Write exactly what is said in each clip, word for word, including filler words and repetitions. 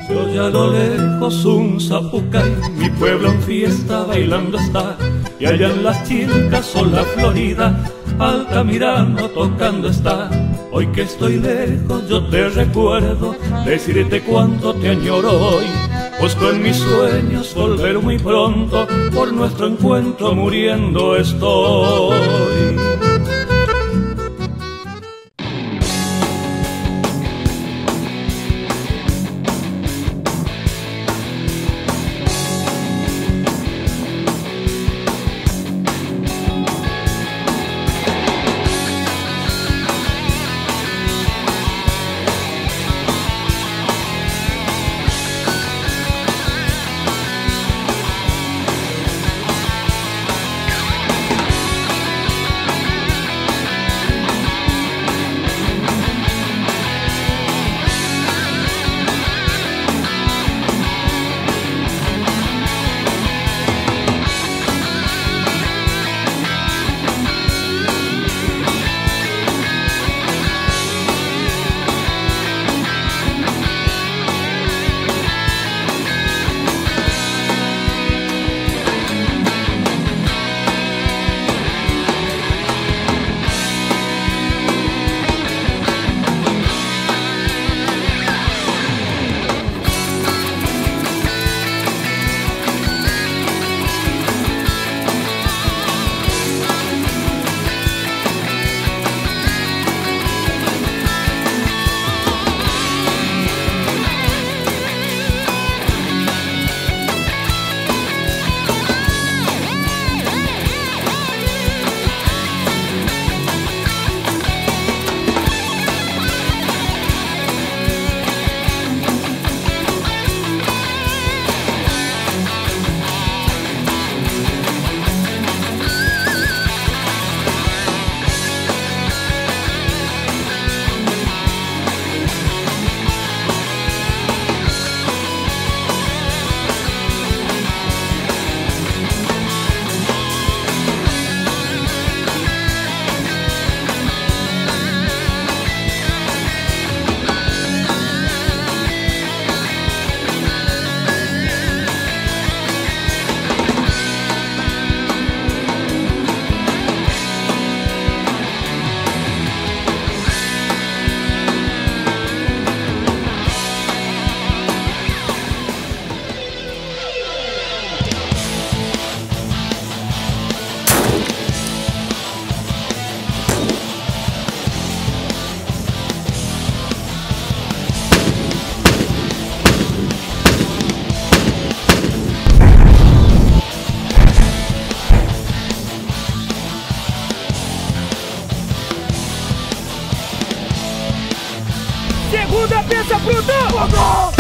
Se oye a lo lejos un zapucay, mi pueblo en fiesta bailando está, y allá en las Chilcas o la Florida, Altamirano tocando está. Hoy que estoy lejos yo te recuerdo, decirte cuánto te añoro hoy. Busco en mis sueños volver muy pronto, por nuestro encuentro muriendo estoy. Segunda peça pro Dom!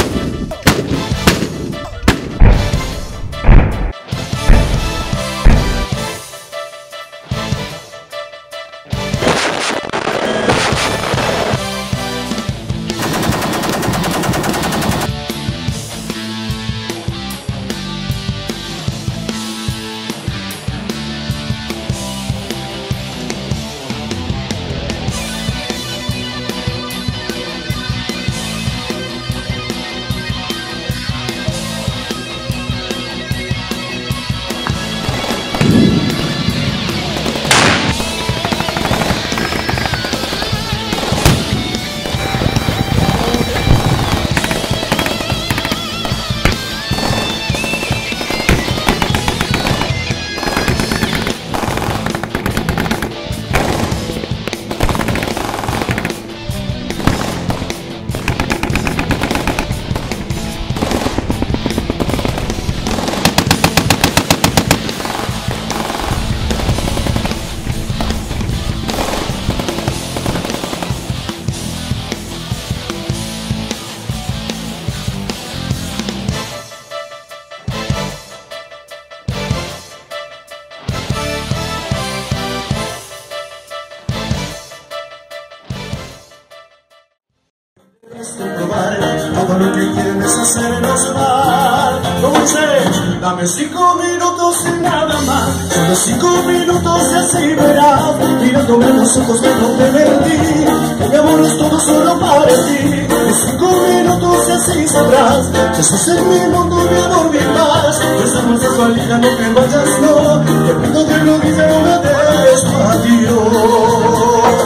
Todo lo que quieres hacernos mal. Dulce, dame cinco minutos y nada más. Solo cinco minutos y así verás, mirándome a los ojos que no te mentí, que mi amor es todo solo para ti. En cinco minutos y así sabrás que estás en mi mundo y mi amor, mi paz. Esa no es casualidad, no te vayas, no, que pido de rodillas no me des adiós.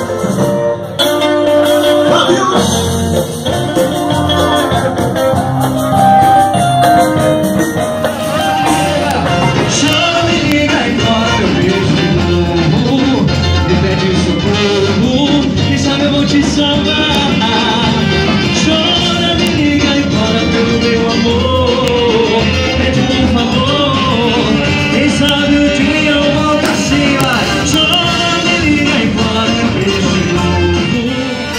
Adiós. Te salvar, chora, me liga agora pelo meu amor, pede por favor, quem sabe o dia eu volto assim, vai. Chora, me liga agora, eu beijo de novo.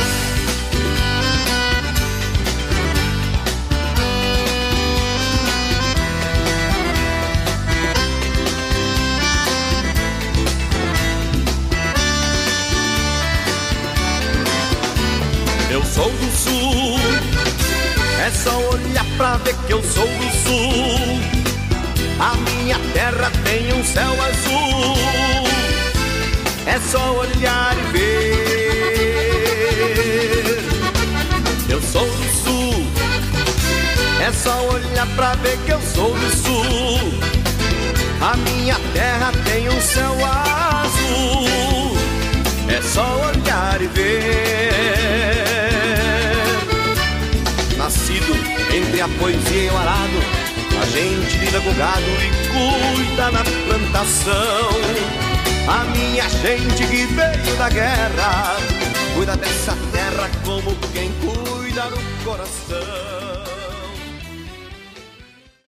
Eu sou do sul, é só olhar pra ver que eu sou do sul. A minha terra tem um céu azul, é só olhar e ver. Eu sou do sul, é só olhar pra ver que eu sou do sul. A minha terra tem um céu azul, é só olhar e ver. Nascido entre a poesia e o arado, a gente lida com o gado e cuida na plantação. A minha gente que veio da guerra cuida dessa terra como quem cuida do coração.